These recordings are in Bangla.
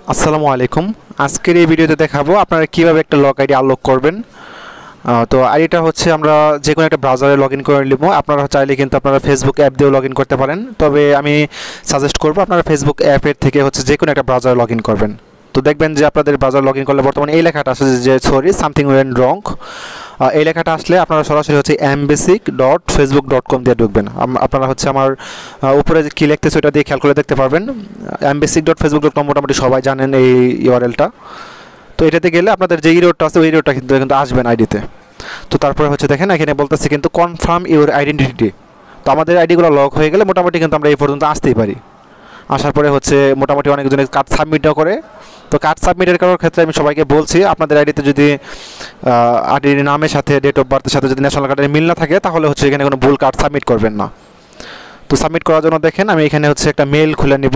আসসালামু আলাইকুম। আজকের এই ভিডিওতে দেখাবো আপনারা কিভাবে একটা লগ আইডি আনলক করবেন। তো আইডিটা হচ্ছে আমরা যে কোনো একটা ব্রাউজারে লগ ইন করে নিব। আপনারা চাইলে কিন্তু আপনারা ফেসবুক অ্যাপ দিয়েও লগ ইন করতে পারেন, তবে আমি সাজেস্ট করবো আপনারা ফেসবুক অ্যাপের থেকে হচ্ছে যে কোনো একটা ব্রাউজারে লগ ইন করবেন। তো দেখবেন যে আপনাদের ব্রাউজার লগ ইন করলে বর্তমানে এই লেখাটা আসে যে সরি সামথিং ওয়েন্ট রং। এই লেখাটা আসলে আপনারা সরাসরি হচ্ছে mbasic.facebook.com দিয়ে ঢুকবেন। আপনারা হচ্ছে আমার উপরে যে কী লিখতেছে ওটা দিয়ে খেয়াল করে দেখতে পারবেন। mbasic.facebook.com মোটামুটি সবাই জানেন এই ইউআরএলটা। তো এটাতে গেলে আপনাদের যে ইরোডটা আছে ওই ইরোডটা কিন্তু আসবেন আইডিতে। তো তারপরে হচ্ছে দেখেন এখানে বলতেছে কিন্তু কনফার্ম ইউর আইডেন্টিটি। তো আমাদের আইডিগুলো লক হয়ে গেলে মোটামুটি কিন্তু আমরা এই পর্যন্ত আসতেই পারি। আসার পরে হচ্ছে মোটামুটি অনেকজনের কার্ড সাবমিটও করে। তো কার্ড সাবমিটের করার ক্ষেত্রে আমি সবাইকে বলছি আপনাদের আইডিতে যদি আইডির নামের সাথে ডেট অফ বার্থের সাথে যদি ন্যাশনাল কার্ডের মিল না থাকে তাহলে হচ্ছে এখানে কোনো ভুল কার্ড সাবমিট করবেন না। তো সাবমিট করার জন্য দেখেন আমি এখানে হচ্ছে একটা মেল খুলে নিব।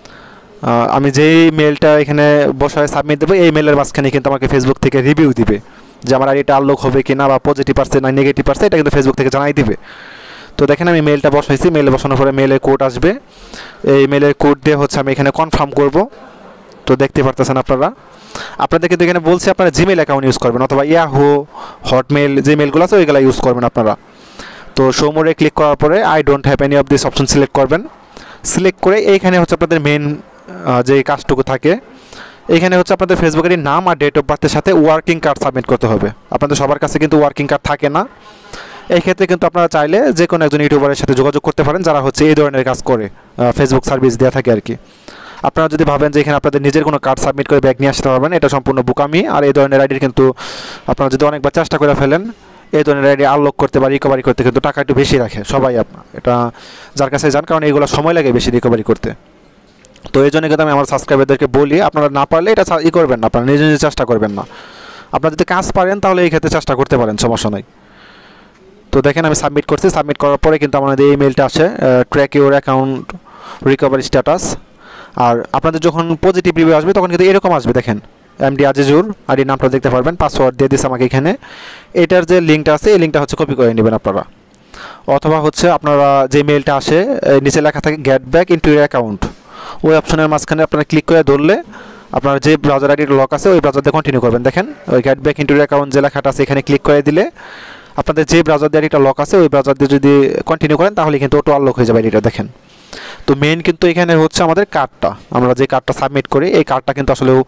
আমি যেই মেলটা এখানে বসায় সাবমিট দেবো এই মেলের মাঝখানে কিন্তু আমাকে ফেসবুক থেকে রিভিউ দিবে যে আমার আইডিটা আনলক হবে কি না, বা পজিটিভ আসছে না নেগেটিভ আসছে, এটা কিন্তু ফেসবুক থেকে জানাই দিবে। তো দেখেন আমি মেলটা বসাইছি, মেলে বসানোর পরে মেলের কোড আসবে। এই মেলের কোড দিয়ে হচ্ছে আমি এখানে কনফার্ম করব। তো দেখতে পারতেছেন আপনাদের কিন্তু এখানে বলছি আপনারা জিমেল অ্যাকাউন্ট ইউজ করবেন অথবা ইয়াহু, হটমেল যে মেলগুলো আছে ওইগুলো ইউজ করবেন আপনারা। তো শো মোডে ক্লিক করার পরে I don't have any of this option select করবেন। সিলেক্ট করে এইখানে হচ্ছে আপনাদের মেন যে কাজটুকু থাকে এইখানে হচ্ছে আপনাদের ফেসবুকের নাম আর ডেট অফ বার্থের সাথে ওয়ার্কিং কার্ড সাবমিট করতে হবে। আপনাদের সবার কাছে কিন্তু ওয়ার্কিং কার্ড থাকে না। এই ক্ষেত্রে কিন্তু আপনারা চাইলে যে কোনো একজন ইউটিউবারের সাথে যোগাযোগ করতে পারেন যারা হচ্ছে এই ধরনের কাজ করে, ফেসবুক সার্ভিস দেওয়া থাকে আর কি। আপনারা যদি ভাবেন যে এখানে আপনাদের নিজের কোনো কার্ড সাবমিট করে ব্যাক নিয়ে আসতে পারবেন, এটা সম্পূর্ণ বোকামি। আর এই ধরনের আইডির কিন্তু আপনারা যদি অনেকবার চেষ্টা করে ফেলেন এই ধরনের আইডি আনলক করতে বা রিকভারি করতে কিন্তু টাকা একটু বেশি রাখে সবাই আপনার এটা যার কাছে যান, কারণ এইগুলো সময় লাগে বেশি রিকভারি করতে। তো এই জন্য কিন্তু আমি আমার সাবস্ক্রাইবারদেরকে বলি আপনারা না পারলে এটা করবেন না, আপনারা নিজে নিজে চেষ্টা করবেন না। আপনারা যদি কাজ পারেন তাহলে এই ক্ষেত্রে চেষ্টা করতে পারেন, সমস্যা নাই। তো দেখেন আমি সাবমিট করছি, সাবমিট করার পরে কিন্তু আমাদের এই মেলটা আসে track your account recovery status. আর আপনাদের যখন পজিটিভ রিভিউ আসবে তখন কিন্তু এরকম আসবে, দেখেন এমডি আজিজুর আইডি নামটা দেখতে পারবেন, পাসওয়ার্ড দিয়ে দিচ্ছে আমাকে এখানে। এটার যে লিঙ্কটা আছে এই লিঙ্কটা হচ্ছে কপি করে নেবেন আপনারা, অথবা হচ্ছে আপনারা যে মেলটা আসে নিচে লেখা থাকে get back into your account, ওই অপশনের মাঝখানে আপনারা ক্লিক করে ধরলে আপনার যে ব্রাউজার আইডির লক আছে ওই ব্রাউজার দিয়ে কন্টিনিউ করবেন। দেখেন ওই get back into your account যে লেখাটা আছে এখানে ক্লিক করে দিলে আপনাদের যে ব্রাউজার দিয়ে আইডিটা লক আছে ওই ব্রাউজার দিয়ে যদি কন্টিনিউ করেন তাহলে কিন্তু অটো আনলক হয়ে যাবে আইডিটা। দেখেন তো মেইন কিন্তু এখানে হচ্ছে আমাদের কার্ডটা, আমরা যে কার্ডটা সাবমিট করি এই কার্ডটা কিন্তু আসলেও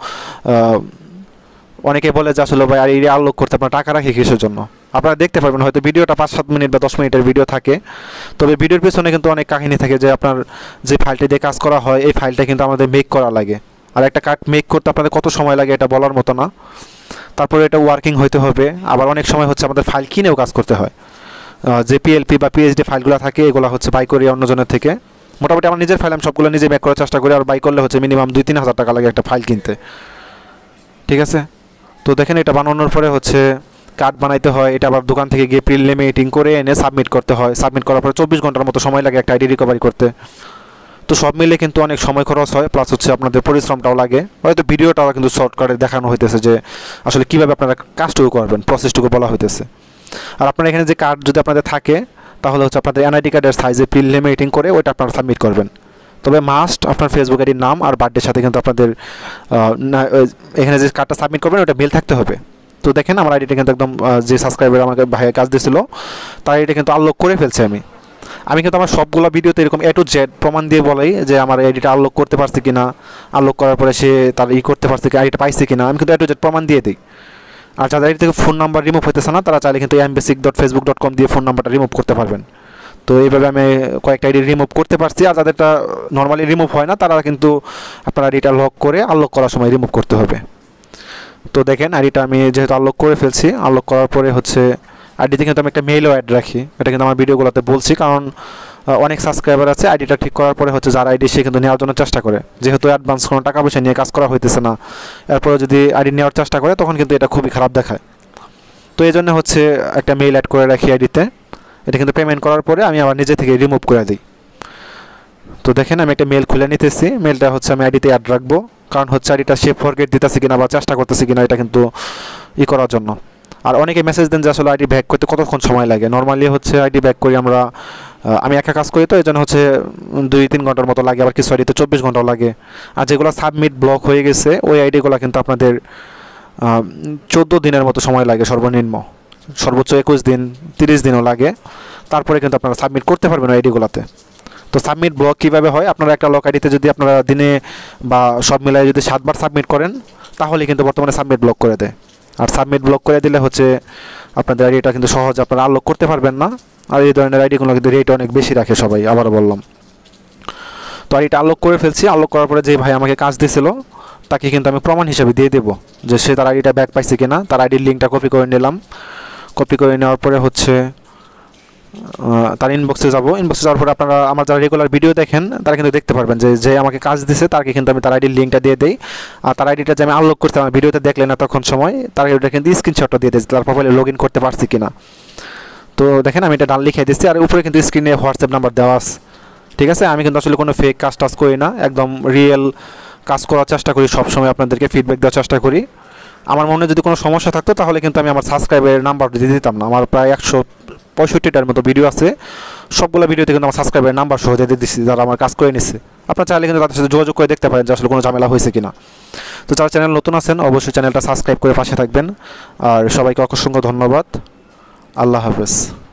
অনেকে বলে যে আসলে ভাই আর এই আনলক করতে আপনার টাকা রাখি কিসের জন্য। আপনারা দেখতে পারবেন হয়তো ভিডিওটা 5-7 মিনিট বা 10 মিনিটের ভিডিও থাকে, তবে ভিডিওর পিছনে কিন্তু অনেক কাহিনী থাকে যে আপনার যে ফাইলটি দিয়ে কাজ করা হয় এই ফাইলটা কিন্তু আমাদের মেক করা লাগে। আর একটা কার্ড মেক করতে আপনাদের কত সময় লাগে এটা বলার মতো না। তারপরে এটা ওয়ার্কিং হইতে হবে, আবার অনেক সময় হচ্ছে আমাদের ফাইল কিনেও কাজ করতে হয়। যে পিএলপি বা পিএইচডি ফাইলগুলো থাকে এগুলো হচ্ছে বাই করি অন্যজনের থেকে। মোটামুটি আমার নিজের ফাইল আমি সবগুলো নিজে মেক করার চেষ্টা করি, আর বাই করলে হচ্ছে মিনিমাম 2-3 হাজার টাকা লাগে একটা ফাইল কিনতে, ঠিক আছে। তো দেখেন এটা বানানোর পরে হচ্ছে কার্ড বানাইতে হয়, এটা আবার দোকান থেকে গিয়ে প্রিলিমিনেটিং করে এনে সাবমিট করতে হয়। সাবমিট করার পরে 24 ঘন্টার মতো সময় লাগে একটা আইডি রিকভারি করতে। তো সব মিলে কিন্তু অনেক সময় খরচ হয়, প্লাস হচ্ছে আপনাদের পরিশ্রমটাও লাগে। হয়তো ভিডিওটাও কিন্তু শর্টকাটে দেখানো হইতেছে যে আসলে কীভাবে আপনারা কাজটুকু করবেন, প্রসেসটুকু বলা হইতেছে। আর আপনার এখানে যে কার্ড যদি আপনাদের থাকে তাহলে হচ্ছে আপনাদের এনআইডি কার্ডের সাইজে প্রিলিমিনেটিং করে ওইটা আপনারা সাবমিট করবেন। তবে মাস্ট আপনার ফেসবুক আইডির নাম আর বার্থডের সাথে কিন্তু আপনাদের এখানে যে কার্ডটা সাবমিট করবেন ওটা মিল থাকতে হবে। তো দেখেন আমার আইডিটা কিন্তু একদম যে সাবস্ক্রাইবার আমাকে ভাইয়ের কাজ দিয়েছিল তার আইডিটা কিন্তু আনলক করে ফেলছে। আমি কিন্তু আমার সবগুলো ভিডিওতে এরকম A to Z প্রমাণ দিয়ে বলাই যে আমার আইডিটা আনলক করতে পারছে কিনা, আনলক করার পরে সে তার করতে পারছে কি, আইডিটা পাইছে কিনা, আমি কিন্তু A to Z প্রমাণ দিয়ে দিই। আর যাদের আইডি থেকে ফোন নাম্বার রিমুভ হইতেছে না তারা চাইলে কিন্তু mbasic.facebook.com দিয়ে ফোন নাম্বারটা রিমুভ করতে পারবেন। তো এইভাবে আমি কয়েকটা আইডি রিমুভ করতে পারছি। আর যাদেরটা নর্মালি রিমুভ হয় না তারা কিন্তু আপনার আইডিটা লক করে আনলক করার সময় রিমুভ করতে হবে। তো দেখেন আইডিটা আমি যেহেতু আনলক করে ফেলছি, আনলক করার পরে হচ্ছে আইডিতে কিন্তু আমি একটা মেইলও অ্যাড রাখি, এটা কিন্তু আমার ভিডিওগুলোতে বলছি, কারণ অনেক সাবস্ক্রাইবার আছে আইডিটা ঠিক করার পরে হচ্ছে যার আইডি সে কিন্তু নেওয়ার জন্য চেষ্টা করে, যেহেতু অ্যাডভান্স কোনো টাকা পয়সা নিয়ে কাজ করা হইতেছে না, এরপরে যদি আইডি নেওয়ার চেষ্টা করে তখন কিন্তু এটা খুবই খারাপ দেখায়। তো এই জন্য হচ্ছে একটা মেইল অ্যাড করে রাখি আইডিতে, এটা কিন্তু পেমেন্ট করার পরে আমি আবার নিজে থেকে রিমুভ করে দিই। তো দেখেন আমি একটা মেল খুলে নিতেছি, মেলটা হচ্ছে আমি আইডিতে অ্যাড রাখবো, কারণ হচ্ছে আইডিটা সে ফরগেট দিতেছে কিনা বা চেষ্টা করতেছে কিনা এটা কিন্তু করার জন্য। আর অনেকে মেসেজ দেন যে আসলে আইডি ব্যাক করতে কতক্ষণ সময় লাগে। নর্মালি হচ্ছে আইডি ব্যাক করি আমরা, আমি একা কাজ করি তো এই জন্য হচ্ছে 2-3 ঘন্টার মতো লাগে, আবার কিছু আইডিতে 24 ঘন্টাও লাগে। আর যেগুলো সাবমিট ব্লক হয়ে গেছে ওই আইডিগুলো কিন্তু আপনাদের 14 দিনের মতো সময় লাগে সর্বনিম্ন, সর্বোচ্চ 21 দিন 30 দিনও লাগে, তারপরে কিন্তু আপনারা সাবমিট করতে পারবেন ওই আইডিগুলোতে। তো সাবমিট ব্লক কীভাবে হয়, আপনারা একটা লক আইডিতে যদি আপনারা দিনে বা সব মিলাই যদি 7 বার সাবমিট করেন তাহলে কিন্তু বর্তমানে সাবমিট ব্লক করে দেয়। আর সাবমিট ব্লক করে দিলে হচ্ছে আপনাদের আইডিটা কিন্তু সহজে আপনারা আনলক করতে পারবেন না। আর এই ধরনের আইডিগুলো কিন্তু রেট অনেক বেশি রাখে সবাই, আবারও বললাম। তো আইডিটা আনলক করে ফেলছি। আনলক করার পরে যে ভাই আমাকে কাজ দিয়েছিল তাকে কিন্তু আমি প্রমাণ হিসেবে দিয়ে দেবো যে সে তার আইডিটা ব্যাক পাইছে কিনা। তার আইডির লিঙ্কটা কপি করে নিলাম। কপি করে নেওয়ার পরে হচ্ছে তার ইনবক্সে যাব। ইনবক্সে যাওয়ার পরে আপনারা আমার যারা রেগুলার ভিডিও দেখেন তারা কিন্তু দেখতে পারবেন যে যে আমাকে কাজ দিছে তাকে কিন্তু আমি তার আইডির লিঙ্কটা দিয়ে দিই। আর তার আইডিটা যে আমি আনলক করতে আমার ভিডিওতে দেখলেন না তখন সময়, তার আইডিটা কিন্তু স্ক্রিনশটটা দিয়ে দিয়েছি তার প্রোফাইলে লগ ইন করতে পারছি কিনা। তো দেখেন আমি এটা ডান লিখে দিচ্ছি, আর উপরে কিন্তু স্ক্রিনে হোয়াটসঅ্যাপ নাম্বার দেওয়া আছে। ঠিক আছে, আমি কিন্তু আসলে কোনো ফেক কাজ টাজ করি না, একদম রিয়েল কাজ করার চেষ্টা করি, সবসময় আপনাদেরকে ফিডব্যাক দেওয়ার চেষ্টা করি। আমার মনে যদি কোনো সমস্যা থাকতো তাহলে কিন্তু আমি আমার সাবস্ক্রাইবারের নাম্বার দিয়ে দিতাম না। আমার প্রায় 165টার মতো ভিডিও আছে, সবগুলো ভিডিওতে কিন্তু আমার সাবস্ক্রাইবারের নাম্বার সহ দিয়ে দিচ্ছি যারা আমার কাজ করে নিচ্ছে। আপনারা চাইলে কিন্তু তাদের সাথে যোগাযোগ করে দেখতে পারেন যে আসলে কোনো ঝামেলা হয়েছে কিনা। তো যারা চ্যানেল নতুন আছেন অবশ্যই চ্যানেলটা সাবস্ক্রাইব করে পাশে থাকবেন। আর সবাইকে অসংখ্য ধন্যবাদ। আল্লাহ হাফেজ।